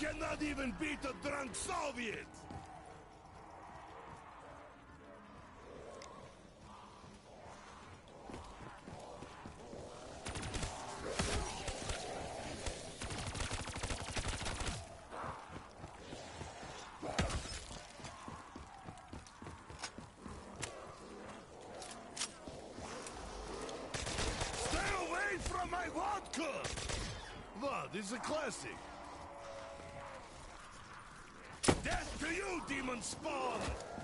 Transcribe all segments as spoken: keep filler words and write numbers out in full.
cannot even beat a drunk Soviet! Stay away from my vodka! Wow, this is a classic. Death to you, demon spawn!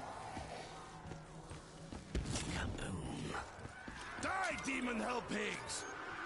Kaboom. Die, demon hell pigs!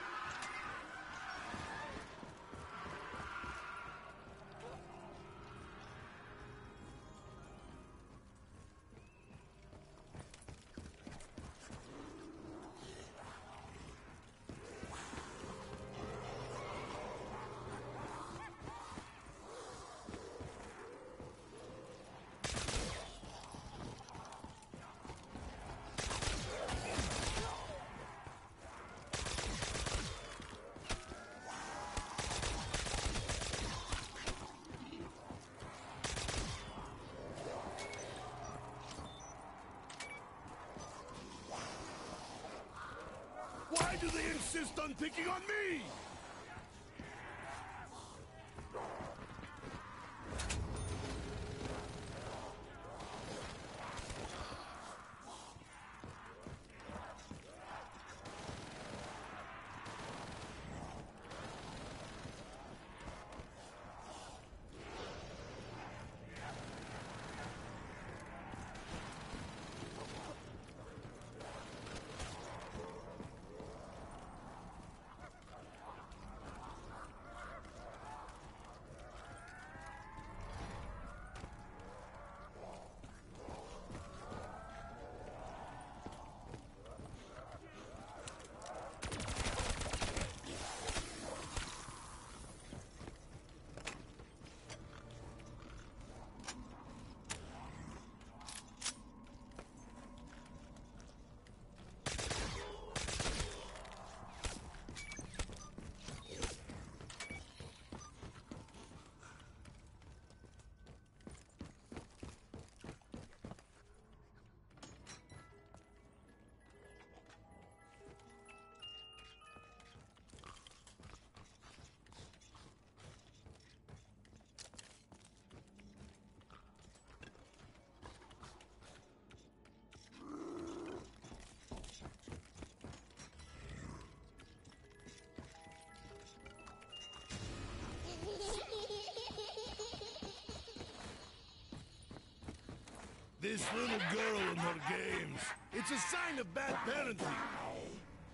Why do they insist on picking on me? This little girl and her games. It's a sign of bad parenting.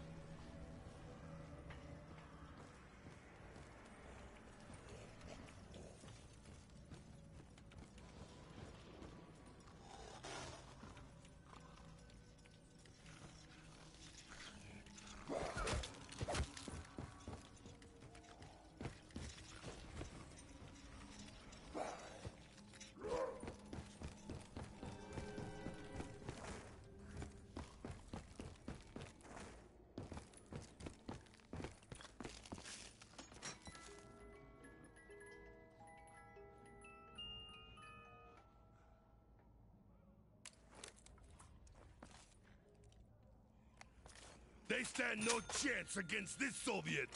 They stand no chance against this Soviet!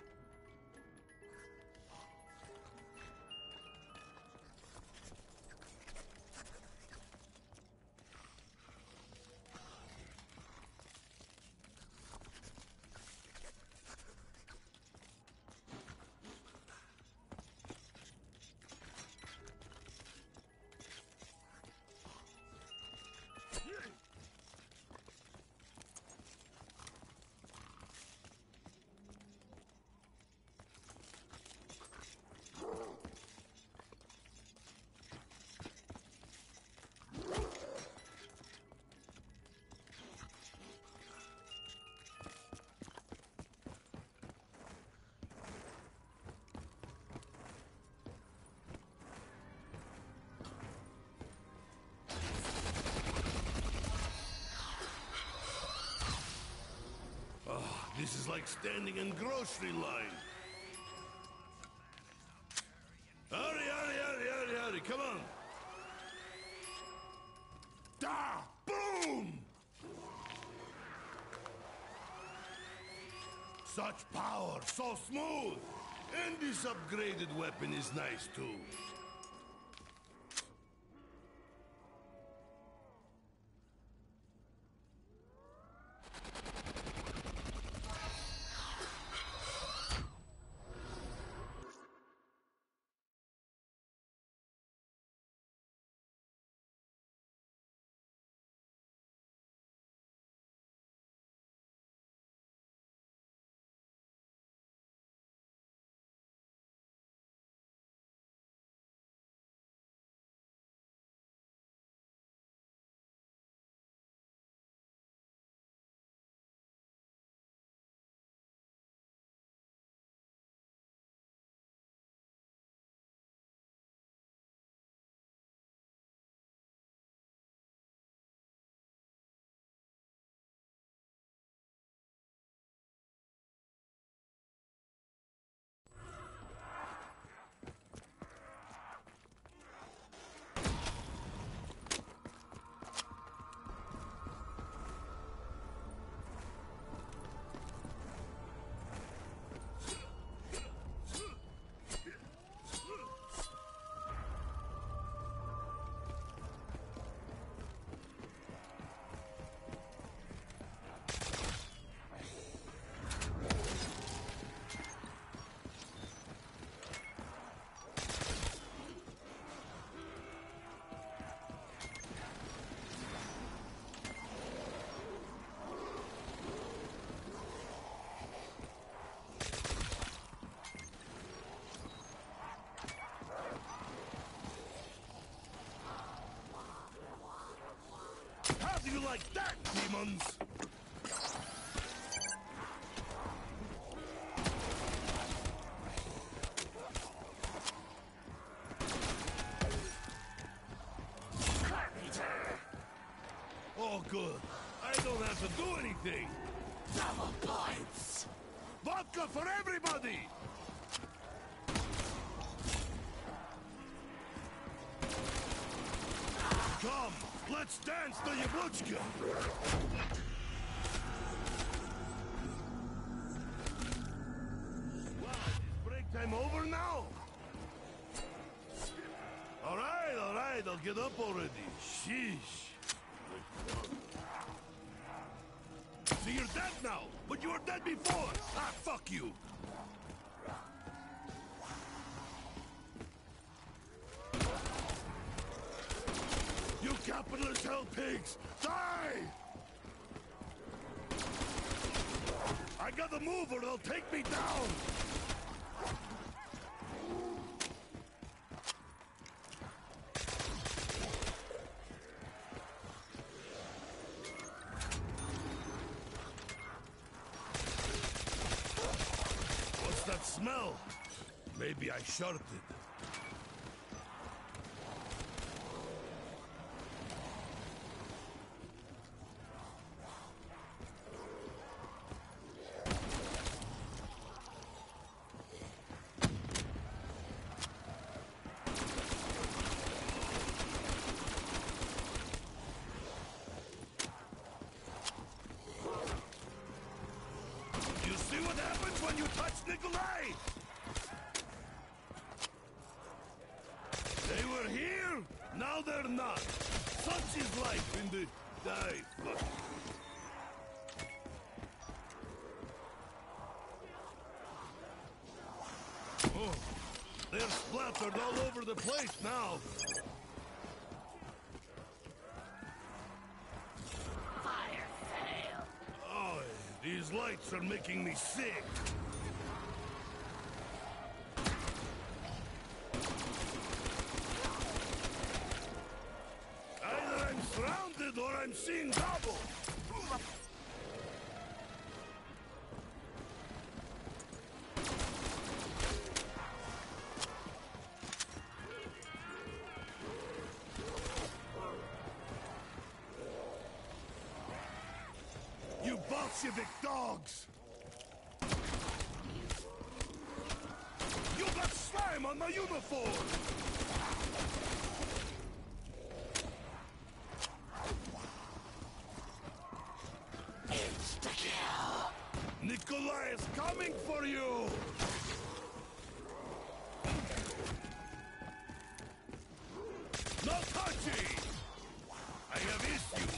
Oh, this is like standing in grocery line. Hurry come on. Da! Boom! Such power, so smooth! And this upgraded weapon is nice too. How do you like that, demons? Oh, good. I don't have to do anything. Double points. Vodka for everybody! Come, let's dance the Yablutchka! Wow, is break time over now? Alright, alright, I'll get up already. Sheesh. See, you're dead now, but you were dead before! Ah, fuck you! You capitalist hell pigs! Die! I got the move or they'll take me down! What's that smell? Maybe I shorted. What happens when you touch Nikolai? They were here, now they're not. Such is life in the... Die, fuck. Oh, they're splattered all over the place now. These lights are making me sick. Either I'm surrounded or I'm seeing double. You Bolshevik dogs! You got slime on my uniform! Nikolai is coming for you! No touching! I have issues!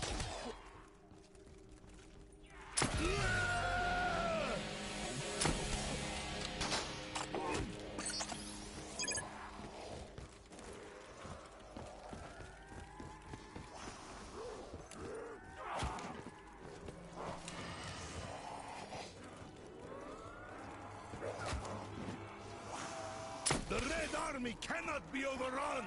The Red Army cannot be overrun!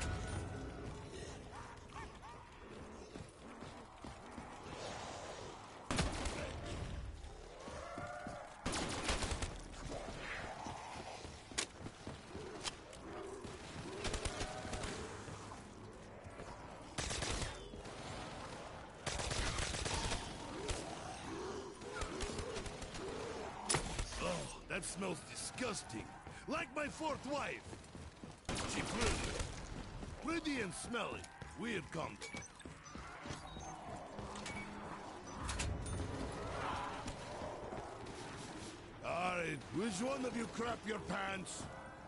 Oh, that smells disgusting. Like my fourth wife. She pretty. Pretty and smelly. Weird combo. Alright, which one of you crap your pants?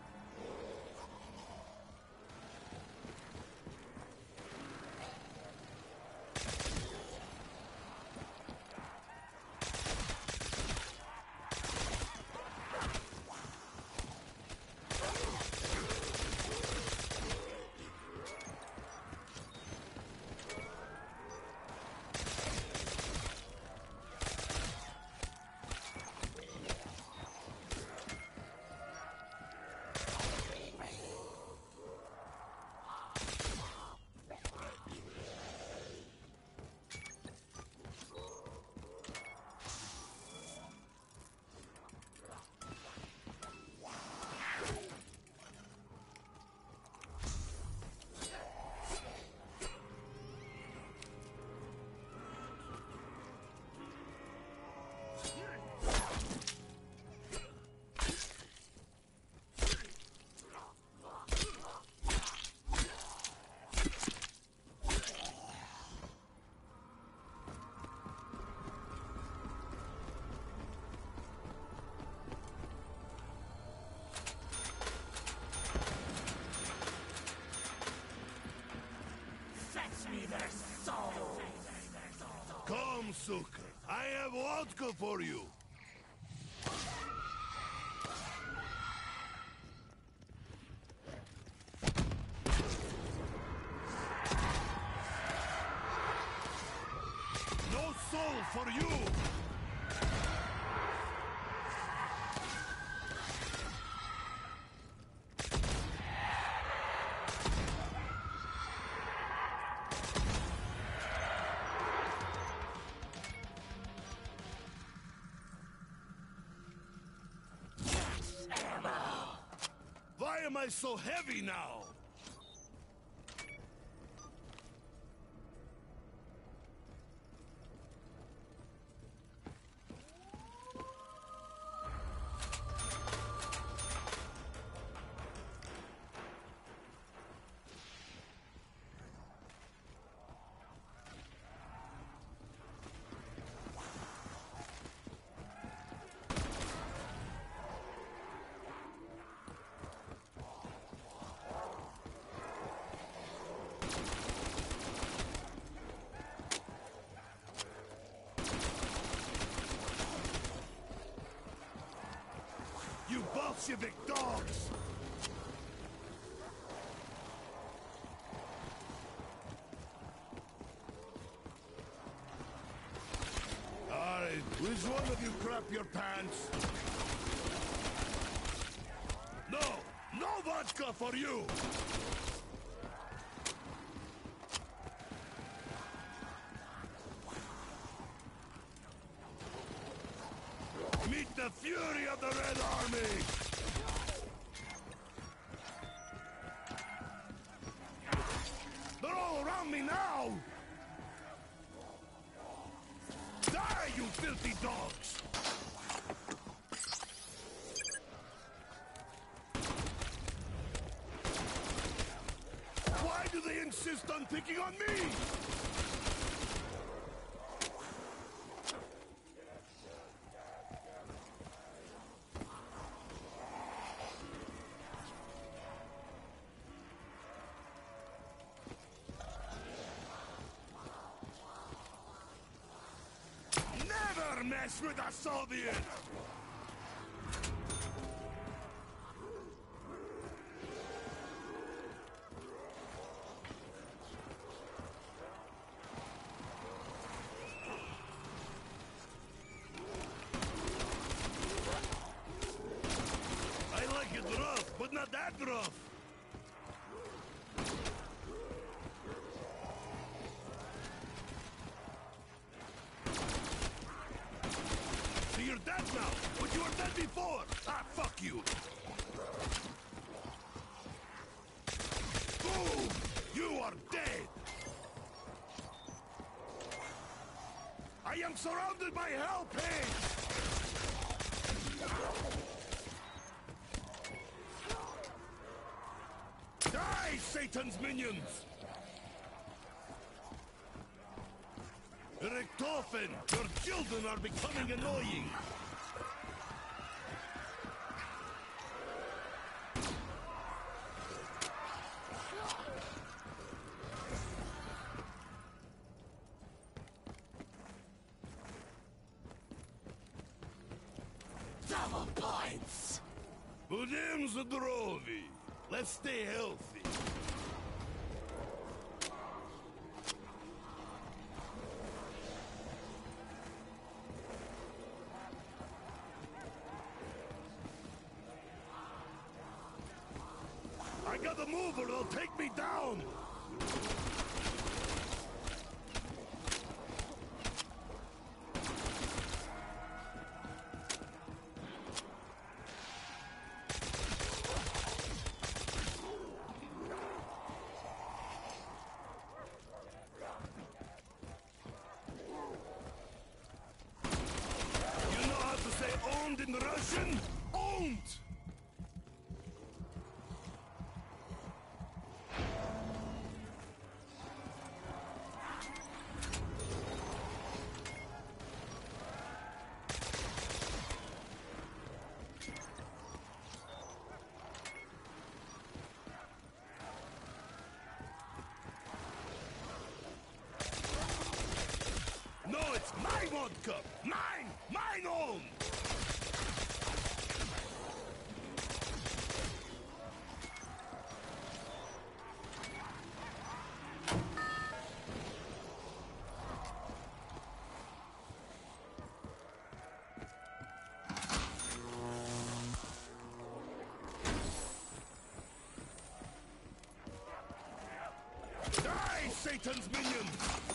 Come, sucker. I have vodka for you. No soul for you. Why am I so heavy now? You Bolshevik dogs! Alright, which one of you crap your pants? No! No vodka for you! Meet the fury of the Red Army! They're all around me now! Die, you filthy dogs! Why do they insist on picking on me? mess with a Soviet! I like it rough, but not that rough! So you're dead now, but you were dead before! Ah, fuck you! Boom! You are dead! I am surrounded by hell pigs! Die, Satan's minions! Toten, your children are becoming annoying! Double points! Budem zdrovi! Let's stay healthy. I gotta move or they'll take me down! You know how to say owned in Russian? Owned! No, it's my vodka! Mine! Mine own! Die, Satan's minions!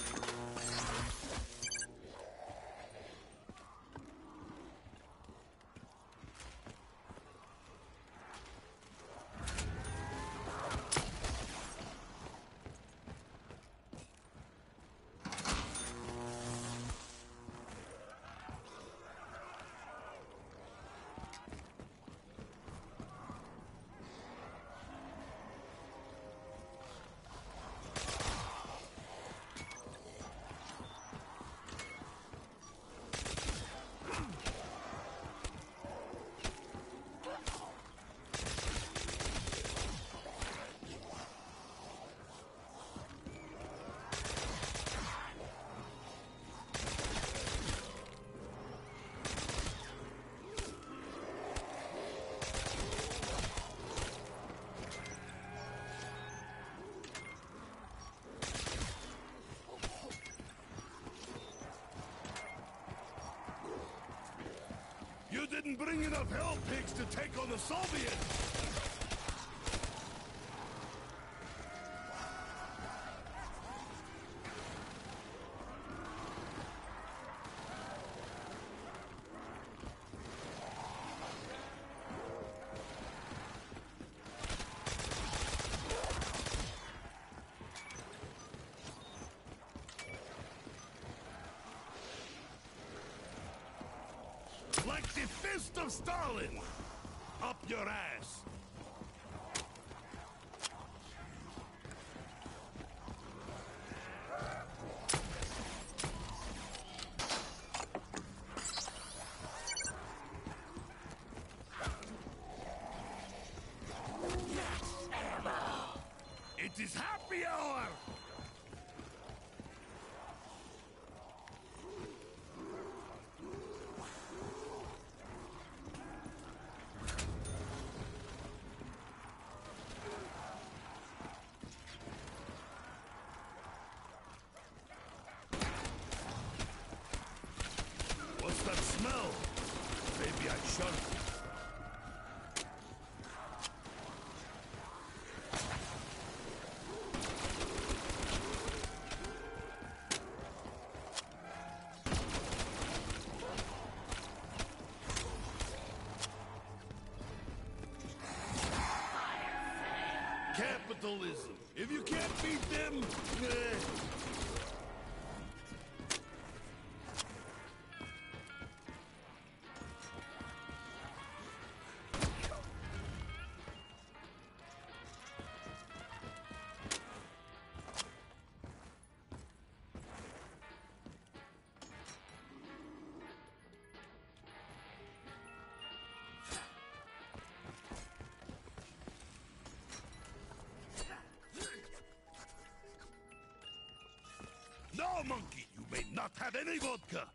You didn't bring enough hell pigs to take on the Soviets! Like the fist of Stalin! Up your ass! It is happy hour! mission. Capitalism. If you can't beat them, eh. No, monkey, you may not have any vodka.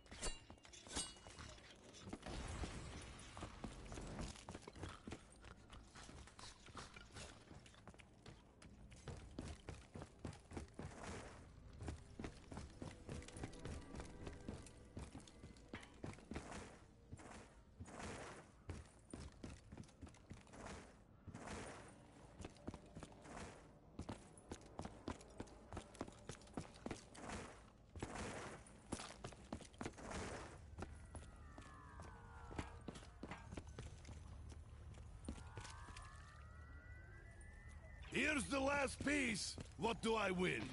Here's the last piece. What do I win?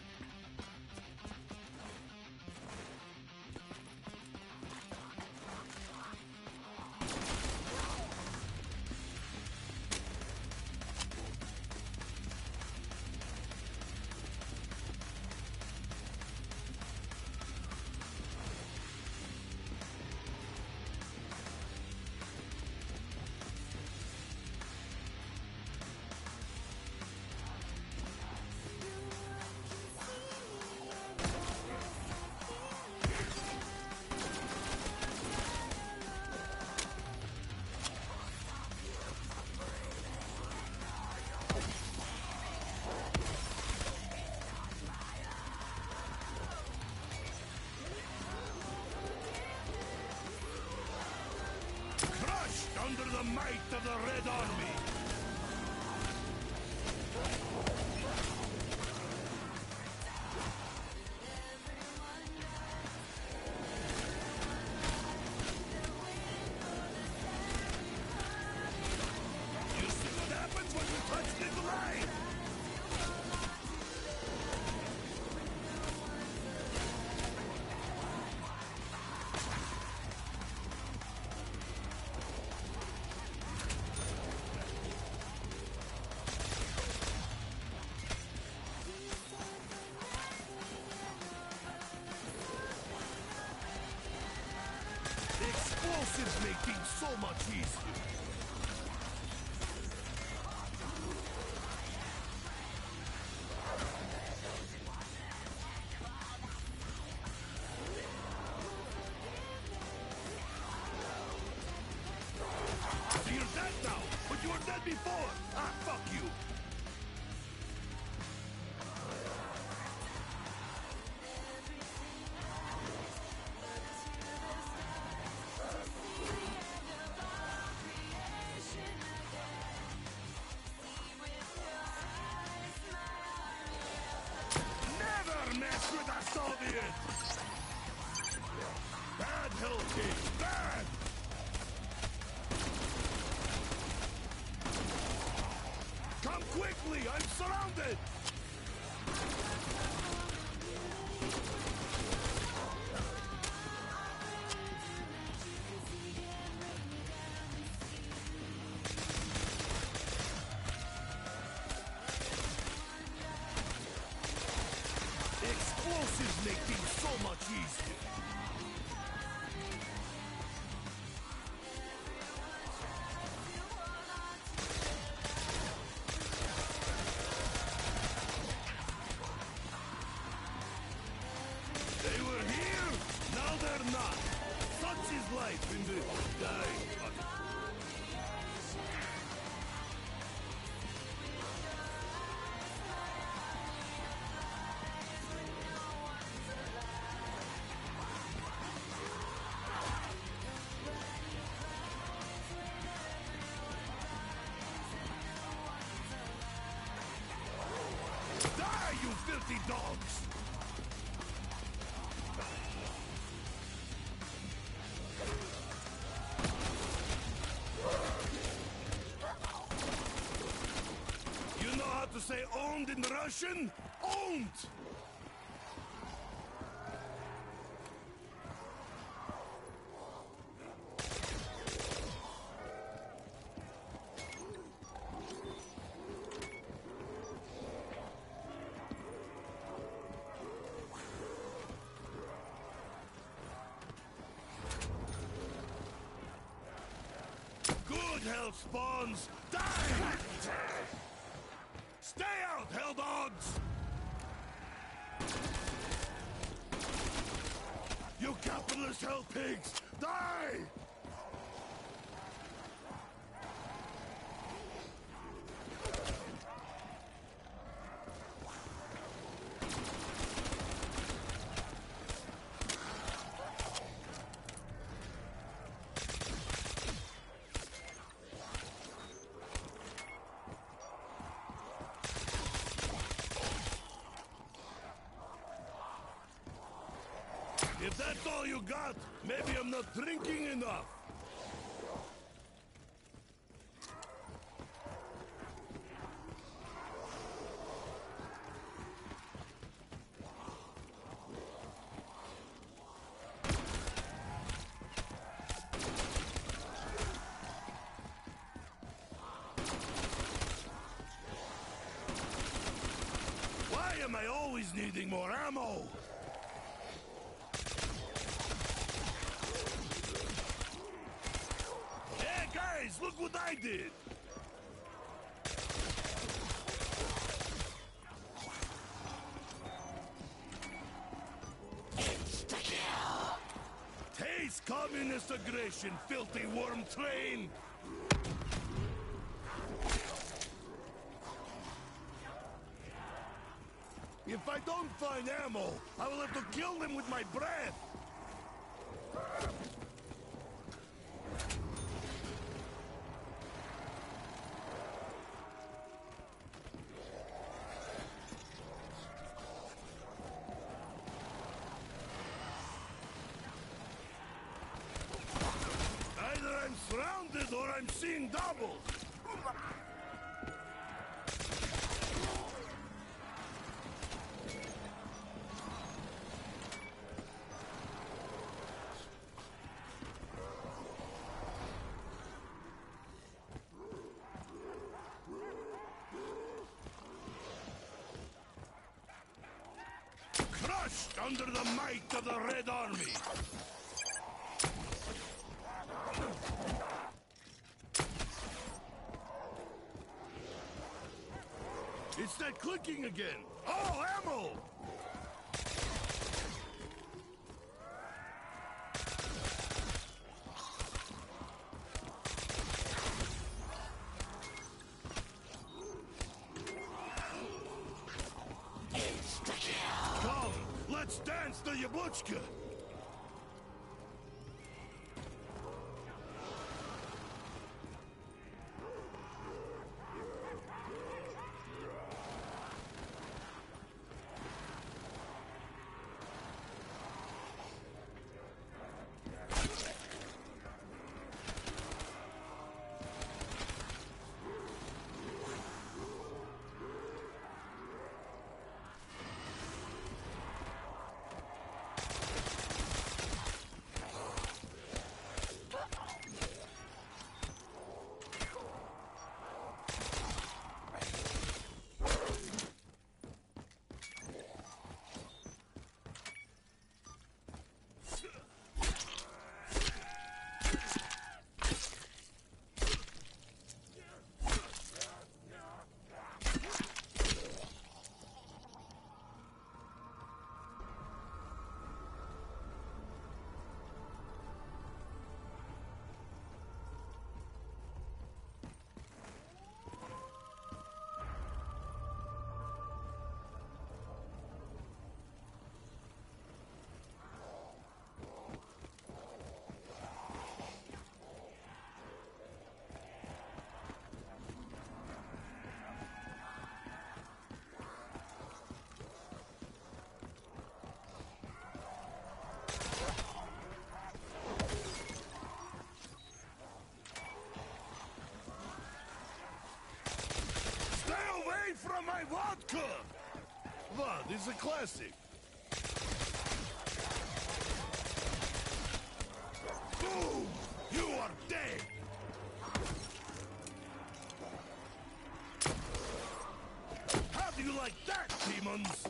Under the might of the Red Army! You see what happens when you touch Nikolai? Explosives make things so much easier. So you're dead now, but you were dead before. Ah, fuck you. Mess with a Soviet! Bad, Hellkid! Bad! Come quickly! I'm surrounded! Explosives make things so much easier. They were here, now they're not. Such is life in the dying. Dirty dogs! You know how to say owned in Russian? Owned! Hell spawns! Die! Stay out, hell dogs! You capitalist hell pigs! Die! If that's all you got, maybe I'm not drinking enough. Why am I always needing more ammo? Look what I did! Insta-kill! Taste communist aggression, filthy worm train! If I don't find ammo, I will have to kill them with my breath! Surrounded or I'm seeing double! Crushed under the might of the Red Army! It's that clicking again! Oh, ammo! Come, let's dance the Yabuchka! my vodka! What, this is a classic. Boom! You are dead! How do you like that, demons?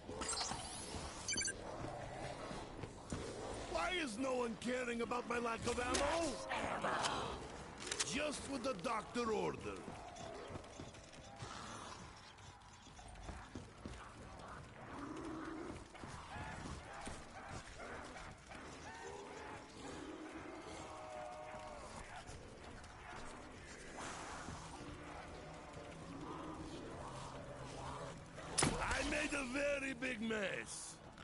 Why is no one caring about my lack of ammo? Ammo! Just what the doctor ordered. I made a very big mess.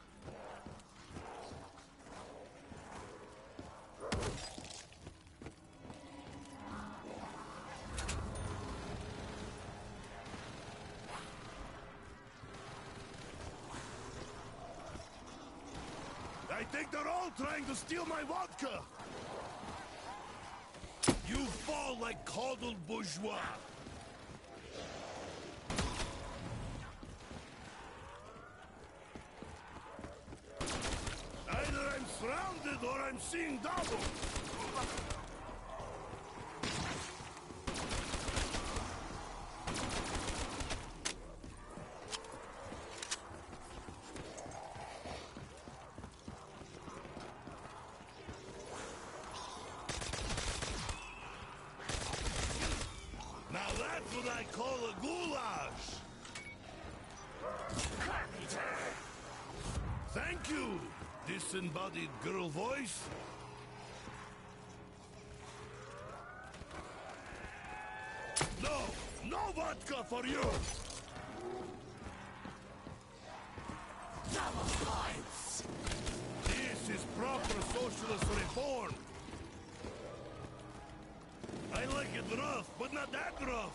I think they're all trying to steal my vodka! You fall like coddled bourgeois! Either I'm surrounded or I'm seeing double! Now that's what I call a goulash! Thank you, disembodied girl voice. No, no vodka for you! Double points! This is proper socialist reform! I like it rough, but not that rough!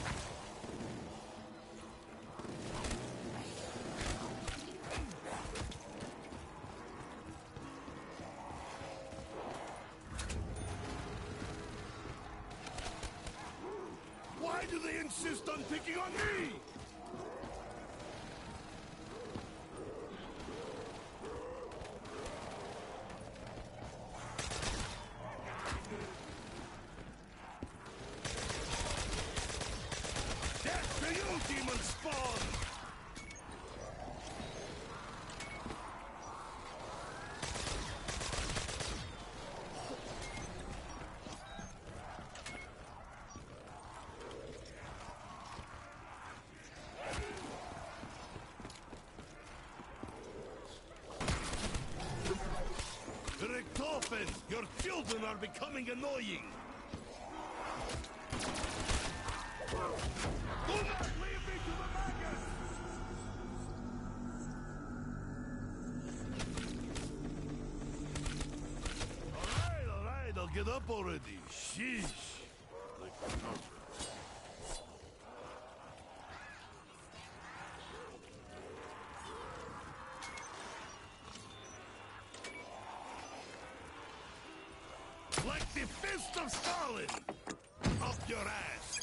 Why do they insist on picking on me? Death to you, demon spawn! Toten, your children are becoming annoying! Do not leave me to the maggots! Alright, alright, I'll get up already. Sheesh. Like Like the fist of Stalin! Up your ass!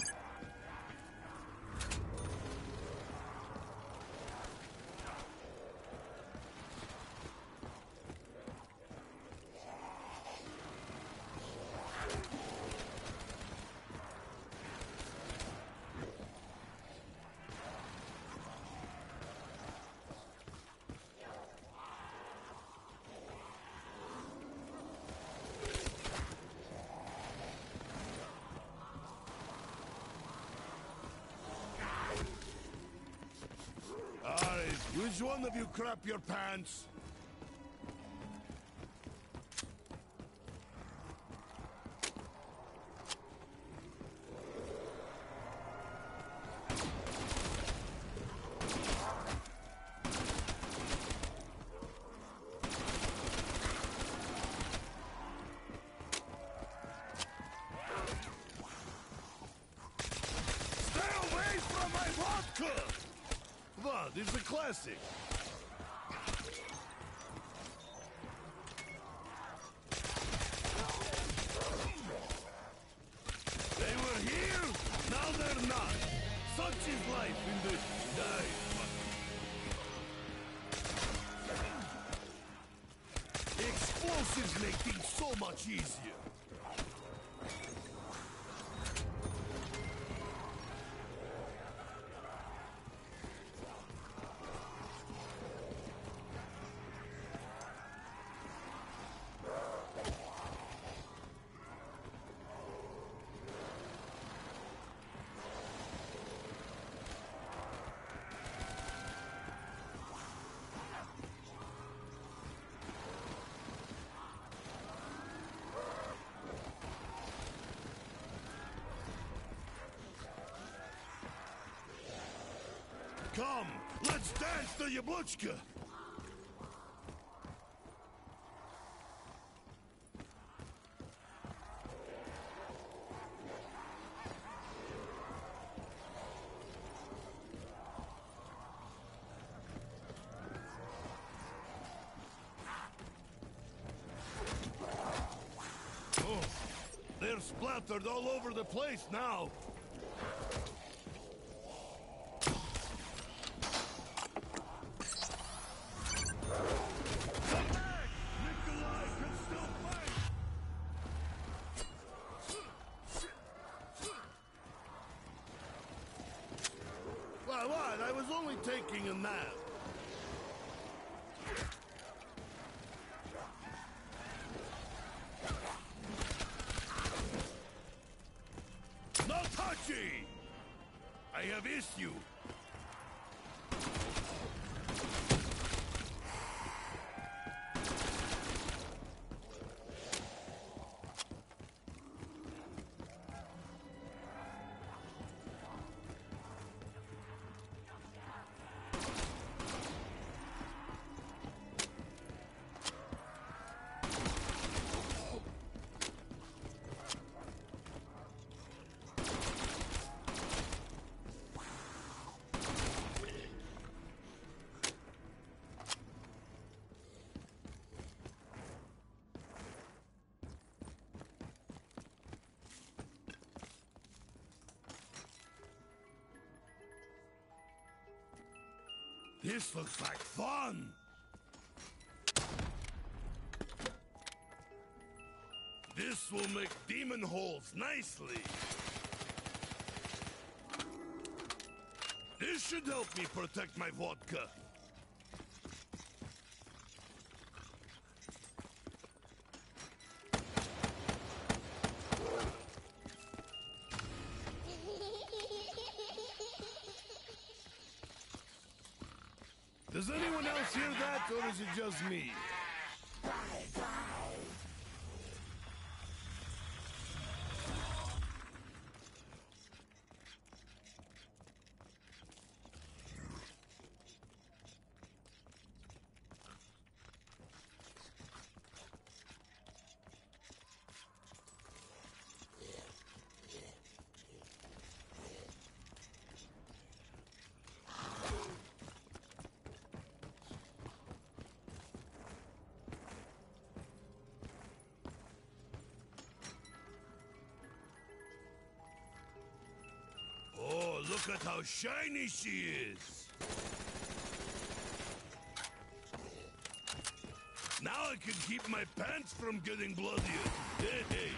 Which one of you crap your pants? Stay away from my vodka! What, this is a classic. They were here, now they're not. Such is life in the... Explosives make things so much easier. Come, let's dance to Yabluchka! Oh, they're splattered all over the place now. What? I was only taking a nap. No touchy! I have issue. This looks like fun! This will make demon holes nicely! This should help me protect my vodka! Does anyone else hear that, or is it just me? Look at how shiny she is! Now I can keep my pants from getting bloodied. Hey, hey.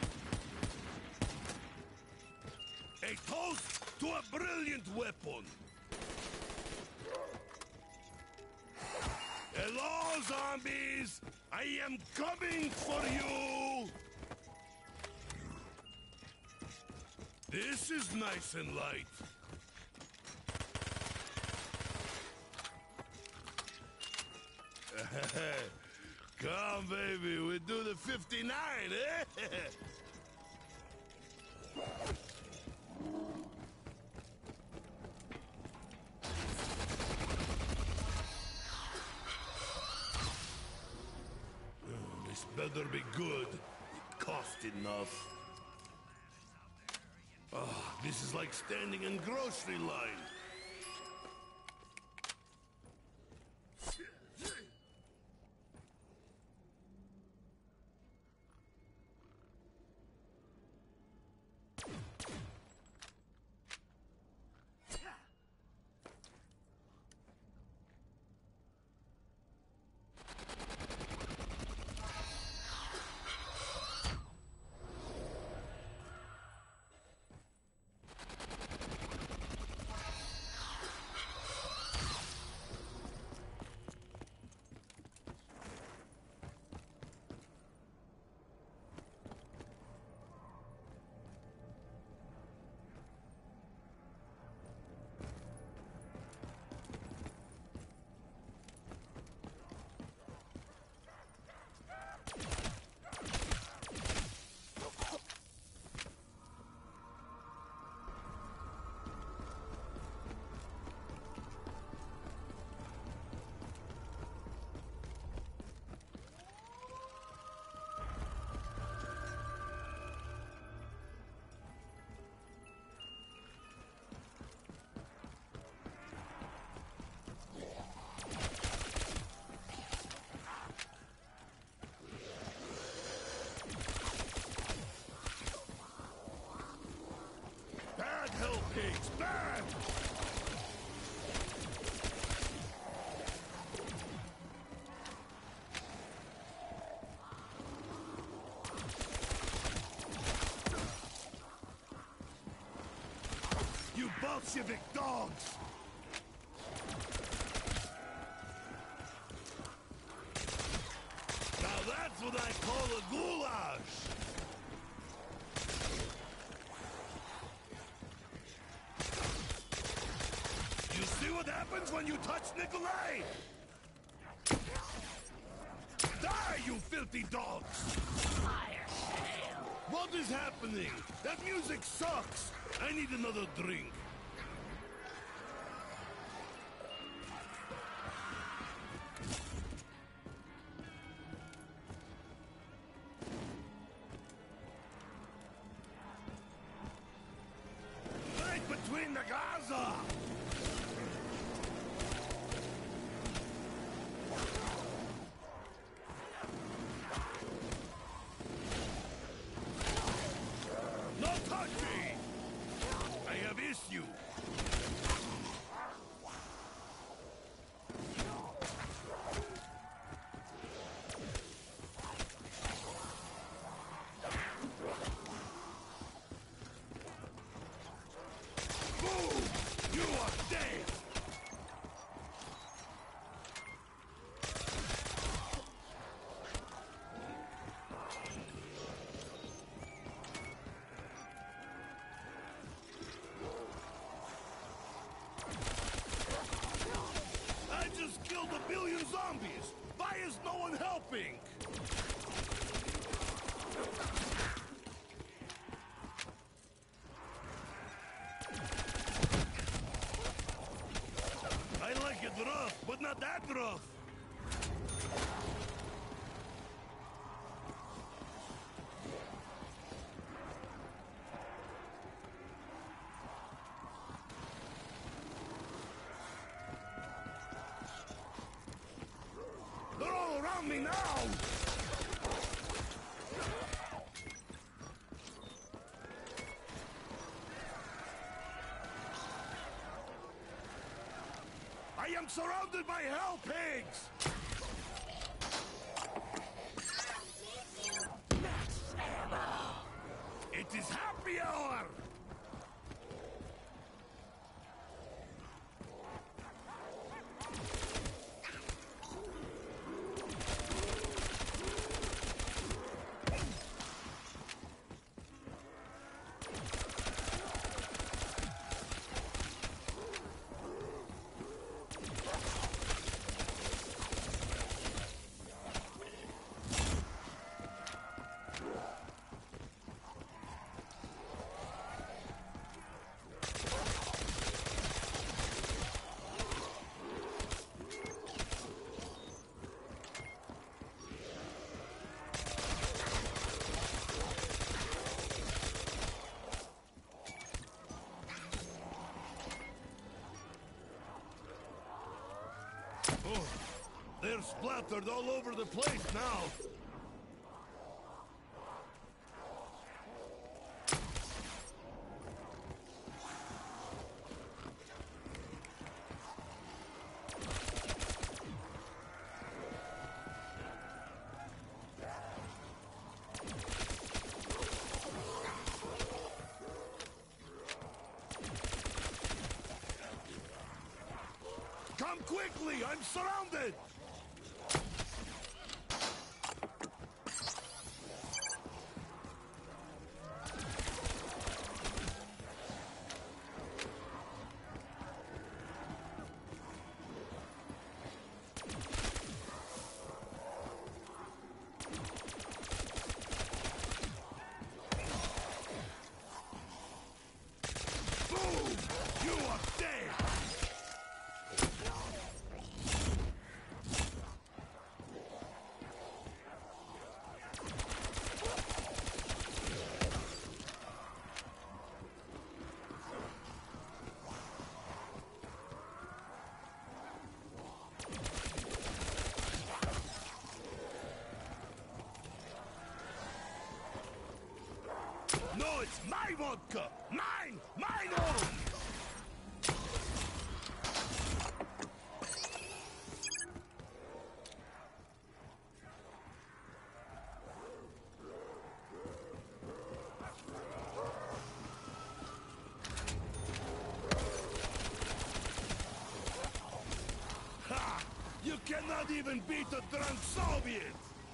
A toast to a brilliant weapon! Hello, zombies! I am coming for you! This is nice and light. Come, baby, we do the fifty-nine, eh? This better be good. It cost enough. Oh, this is like standing in grocery line. It's bad! You Bolshevik dogs! Now that's what I call a goulash! You see what happens when you touch Nikolai? Die, you filthy dogs! Fire sale. What is happening? That music sucks! I need another drink. Right between the Gaza! No touch me! I have issue. Boom! You are dead! I just killed a billion zombies! Why is no one helping? I like it rough, but not that rough! They're all around me now! I am surrounded by hell pigs! Max ammo. It is happy hour! Oh, they're splattered all over the place now. Come quickly! I'm surrounded! Boom! You are dead! No, it's my vodka! Mine! Mine own! even beat a drunk Soviet!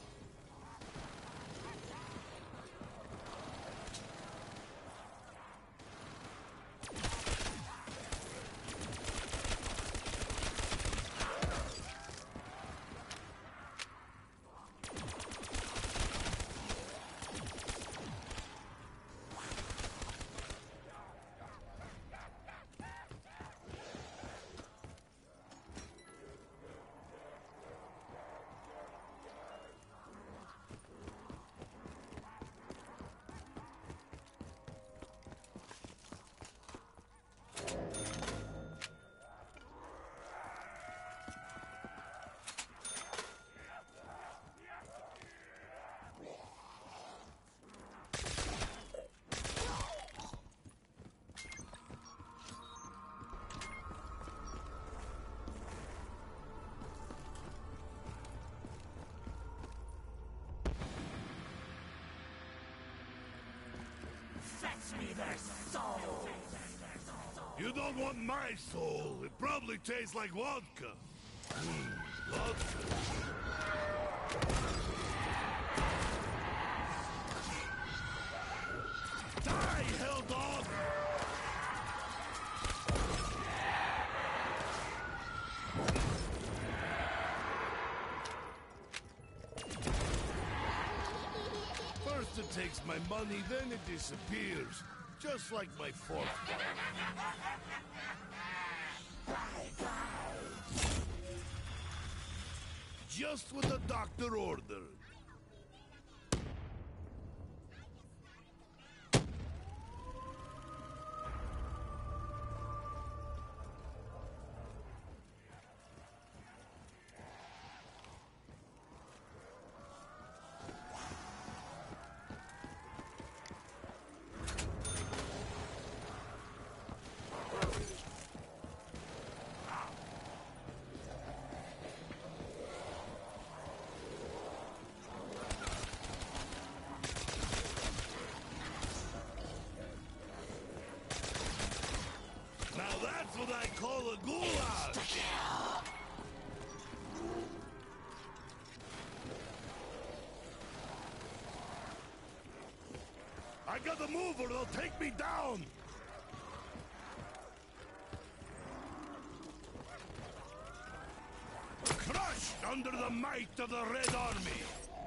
Fetch me their souls! You don't want my soul. It probably tastes like vodka. Mm, vodka. Die, hell dog! First it takes my money, then it disappears. Just like my fourth one. Just what the doctor ordered. That's what I call a goulash! I gotta move or they'll take me down! Crushed under the might of the Red Army!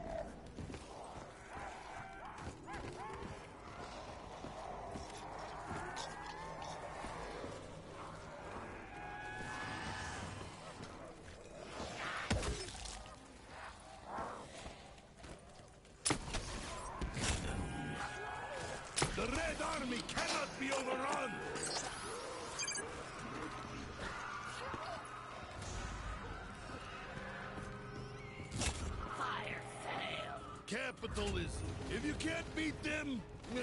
The Red Army cannot be overrun! Fire sale! Capitalism. If you can't beat them, eh.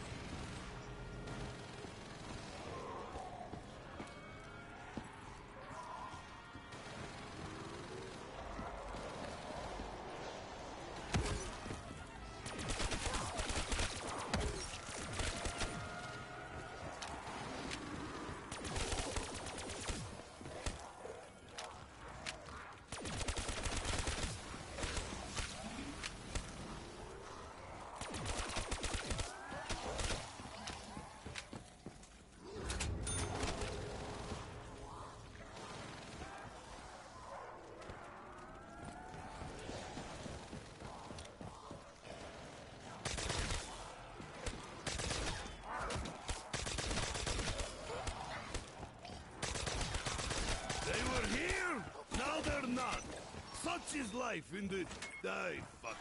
Such is life in the... Die, fuck.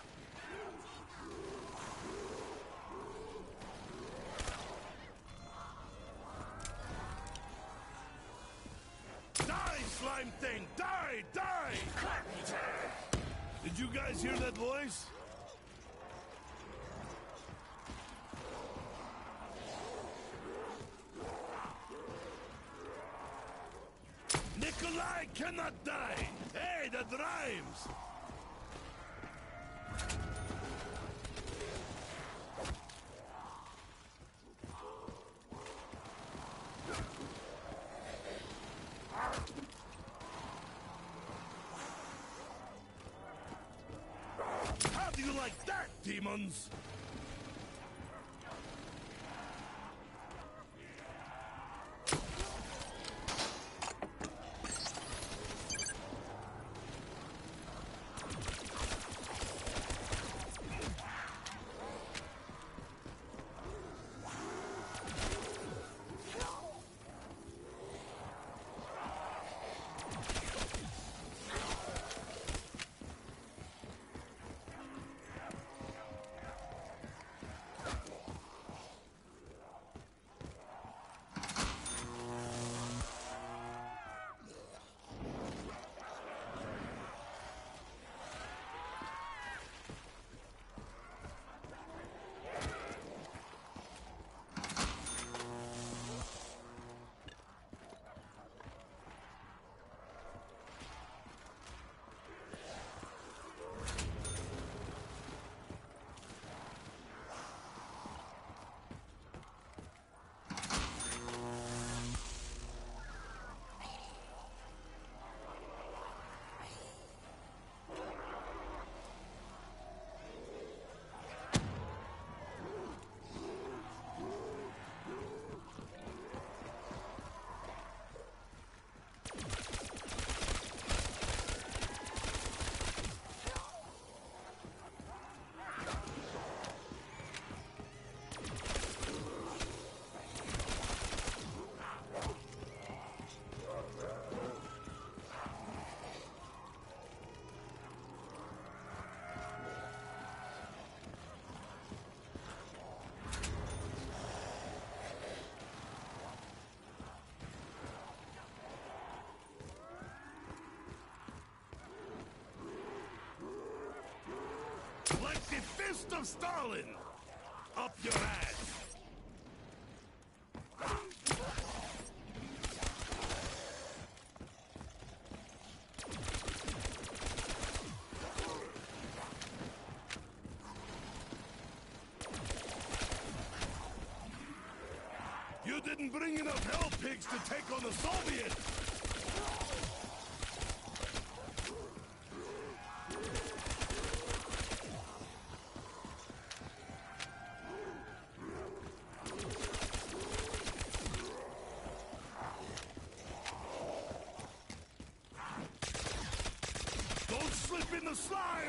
Die, slime thing! Die! Die! Carpenter! Did you guys hear that voice? Nikolai cannot die! Hey, that rhymes! like that, demons! Like the fist of Stalin! Up your ass! You didn't bring enough hell pigs to take on the Soviets! Don't slip in the slime!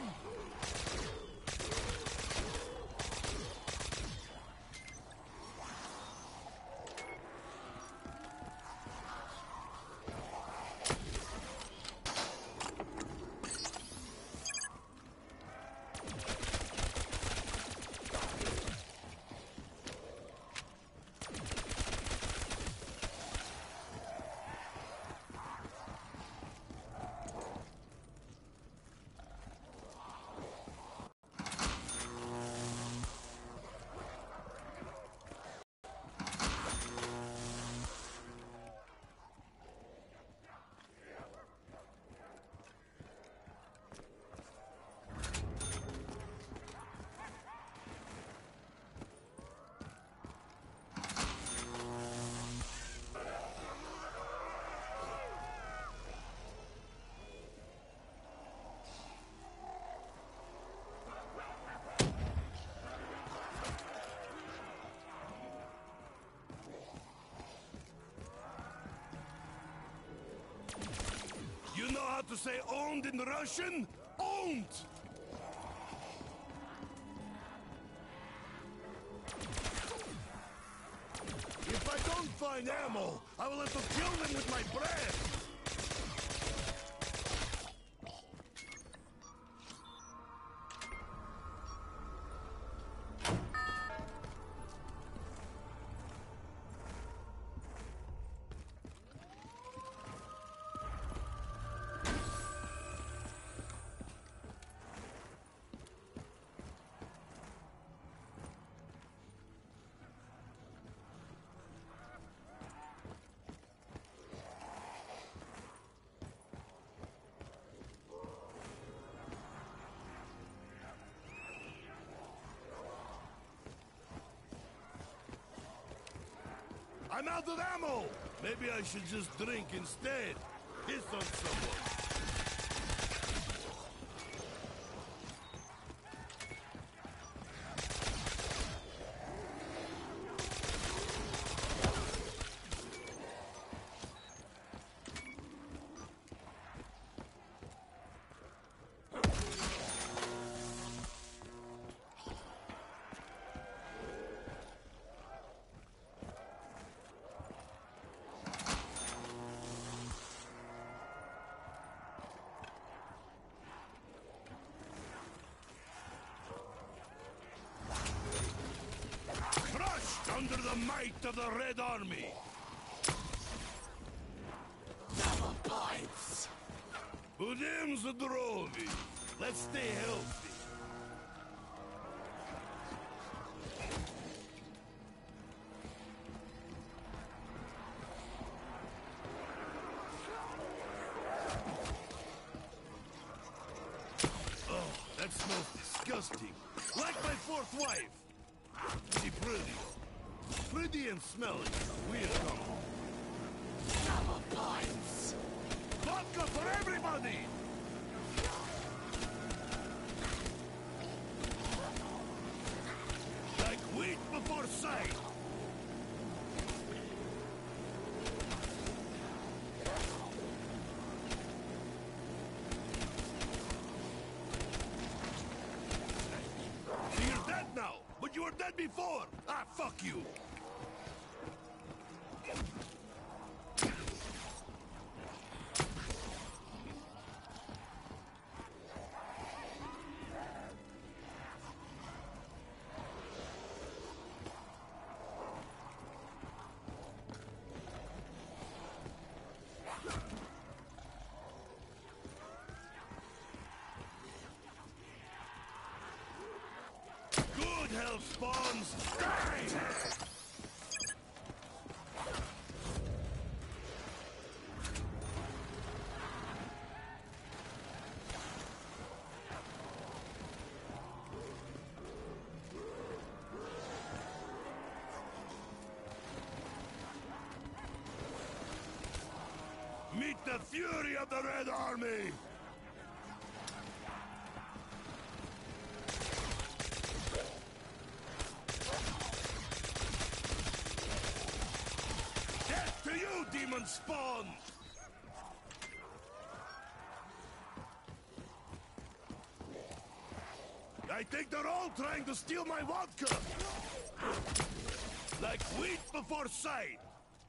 You know how to say owned in Russian? Owned! If I don't find ammo, I will have to kill them with my breath! I'm out of ammo! Maybe I should just drink instead. Piss on someone. under the might of the Red Army. Double points. Budem zdrovi. Let's stay healthy. Oh, that smells disgusting. Like my fourth wife. She pretty. Pretty and smelly. Weird combo. Double points. Vodka for everybody! Like wheat before sight! So you're dead now, but you were dead before! Ah, fuck you! Good hell spawns! Die! Meet the fury of the Red Army! Death to you, demon spawn! I think they're all trying to steal my vodka! Like wheat before sight!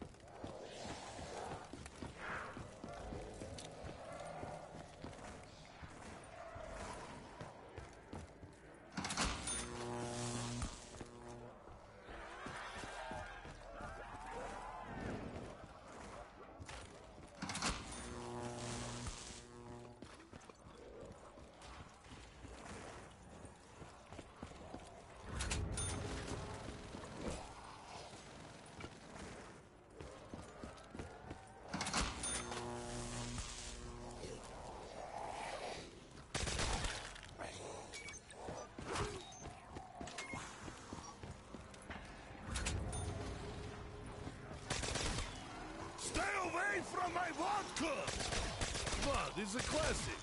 Stay away from my vodka! But it's a classic.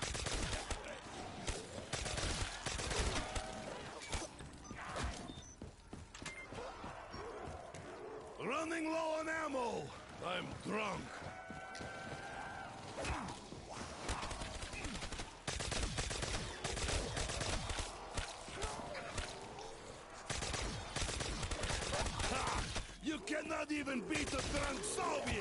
Running low on ammo. I'm drunk. Ha! You cannot even beat a drunk Soviet!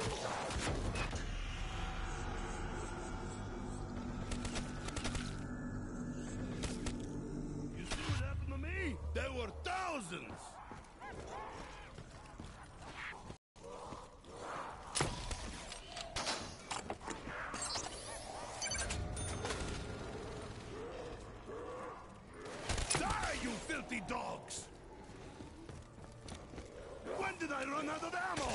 You see what happened to me? There were thousands! Die, you filthy dogs! When did I run out of ammo?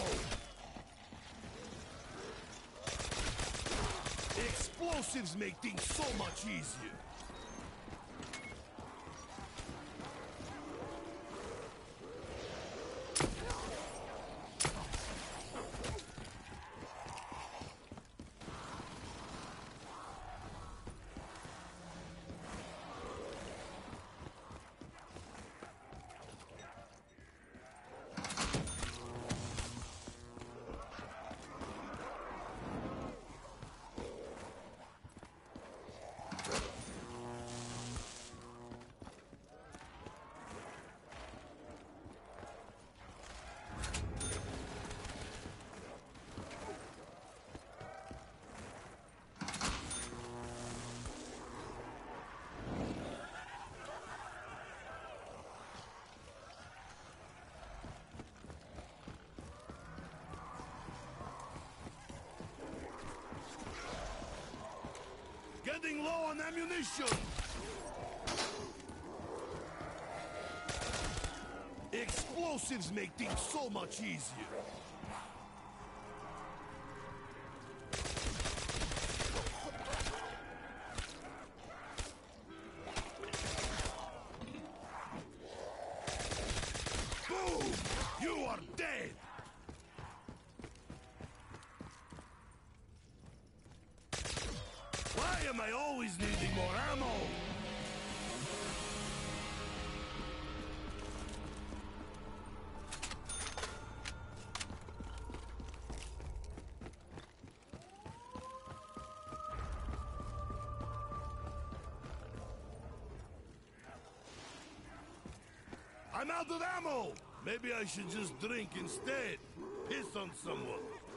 Explosives make things so much easier. running low on ammunition! Explosives make things so much easier. Boom! You are dead! Why am I always needing more ammo? I'm out of ammo! Maybe I should just drink instead. Piss on someone.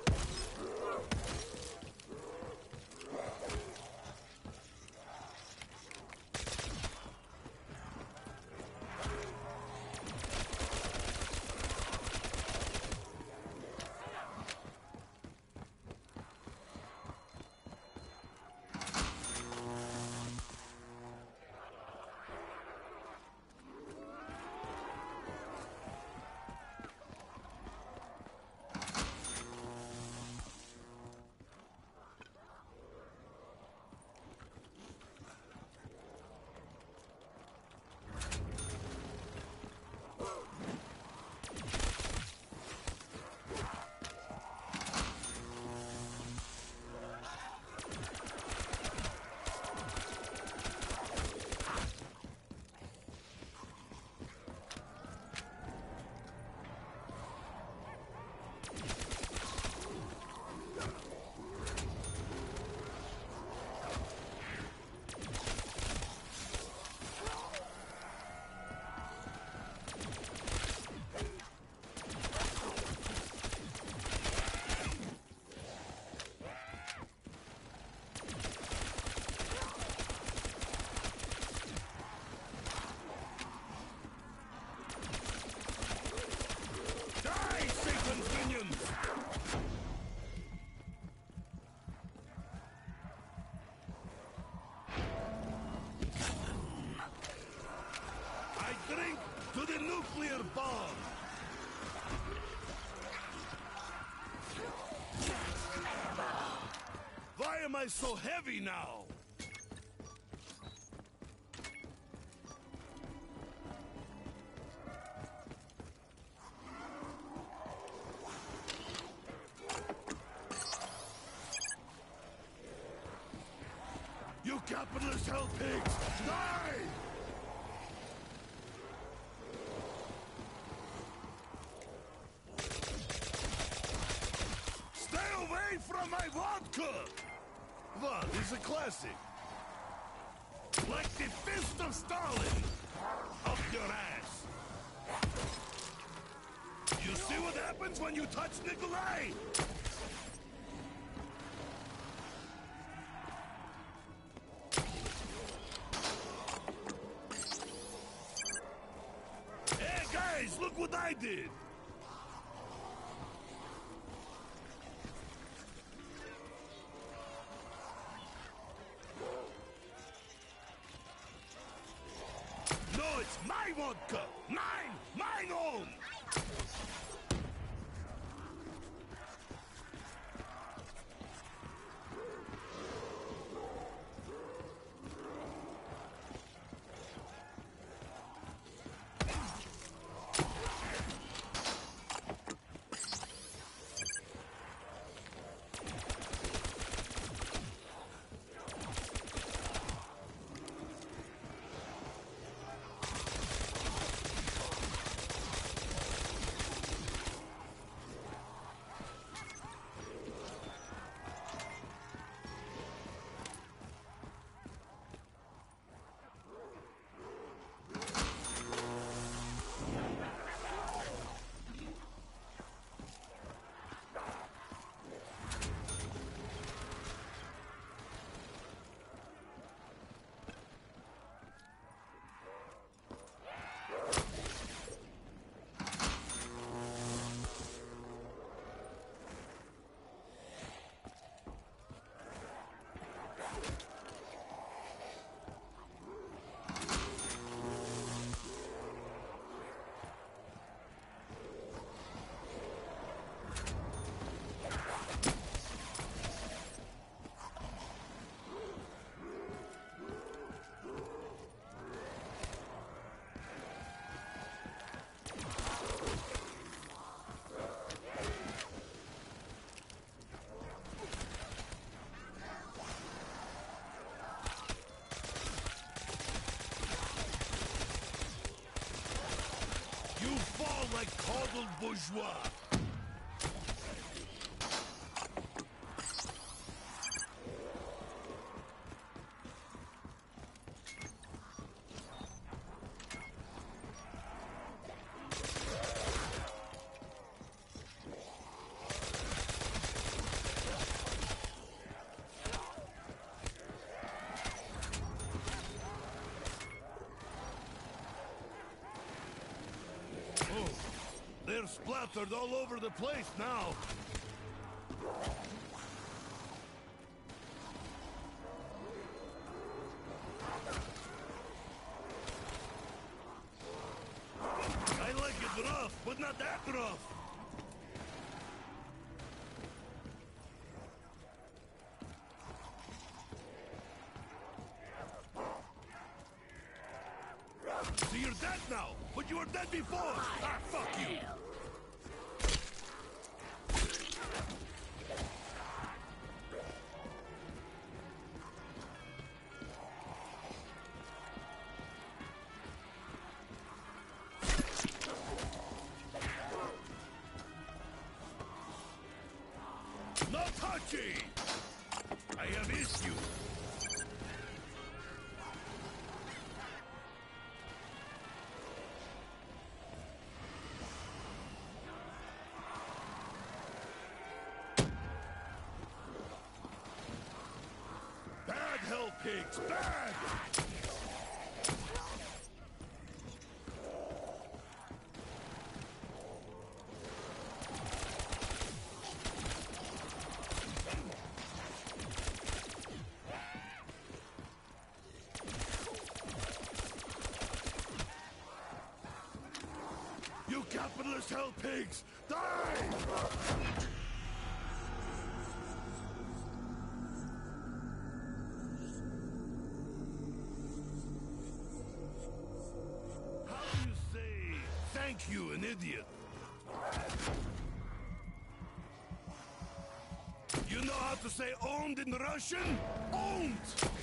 To the nuclear bomb! Why am I so heavy now? You capitalist hell pigs! Die! From my vodka! What is a classic? Like the fist of Stalin! Up your ass! You see what happens when you touch Nikolai? Hey guys, look what I did! It's my vodka! Mine! Mine own! smell like coddled bourgeois. They're splattered all over the place now. I like it rough, but not that rough. So you're dead now, but you were dead before. Ah, fuck you. No touchy! I have issues. Bad hell pigs, bad! You capitalist hell pigs, die! How do you say thank you, an idiot? You know how to say owned in Russian? Owned!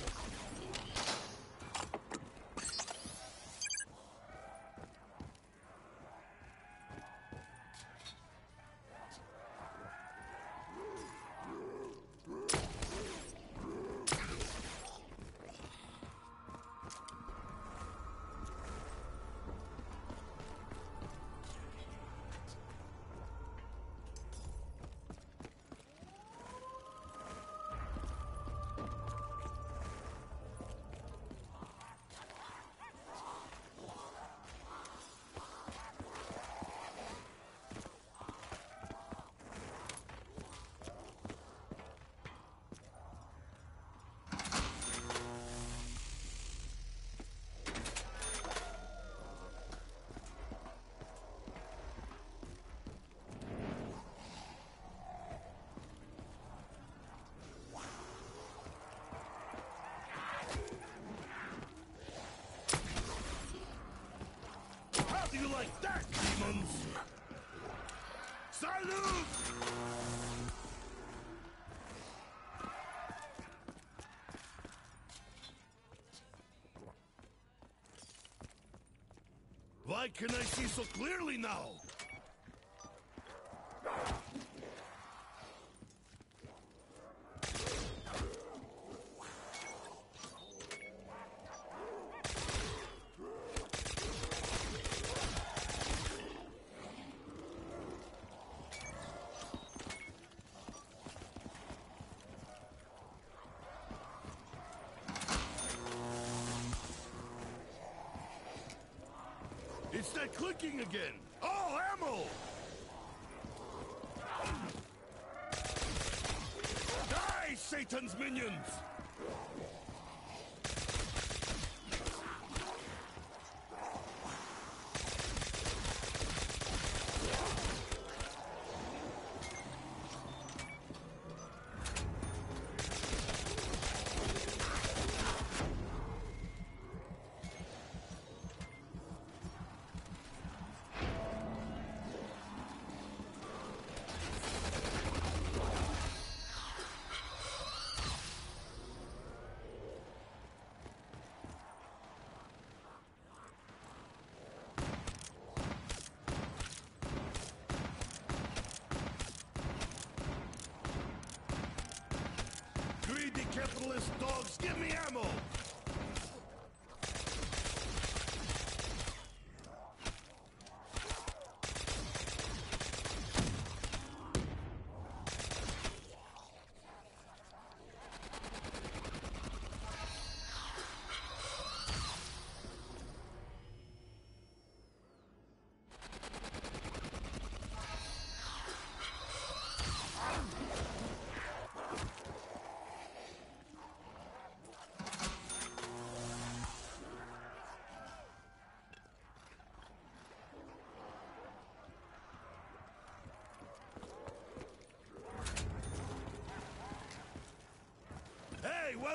How do you like that, demons? Salute! Why can I see so clearly now? It's that clicking again! Oh, ammo! Die, Satan's minions!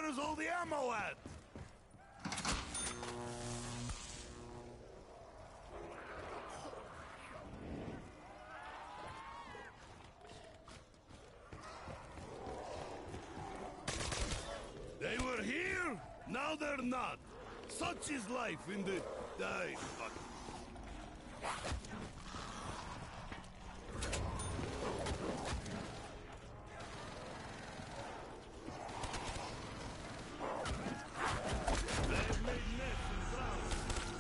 Where's all the ammo at? They were here, now they're not. Such is life in the... die. Fuck. They've made nests and ground.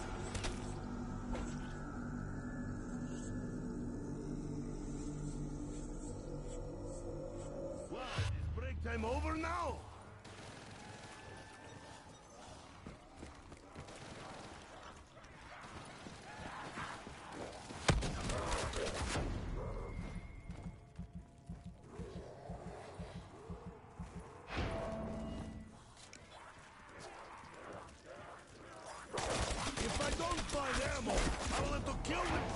Wow, is break time over now? If I don't find ammo, I will have to kill the